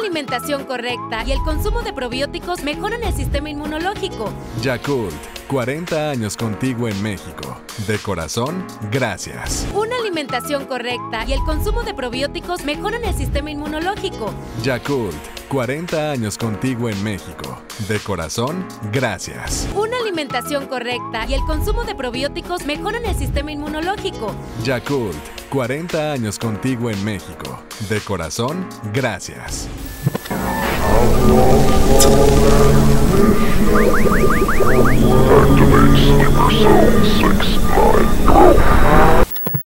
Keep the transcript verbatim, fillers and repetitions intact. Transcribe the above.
alimentación correcta y el consumo de probióticos mejoran el sistema inmunológico. Yakult, cuarenta años contigo en México. De corazón, gracias. Una alimentación correcta y el consumo de probióticos mejoran el sistema inmunológico. Yakult, cuarenta años contigo en México. De corazón, gracias. Una alimentación correcta y el consumo de probióticos mejoran el sistema inmunológico. Yakult, cuarenta años contigo en México. De corazón, gracias. Activate Super Cell six nine Pro.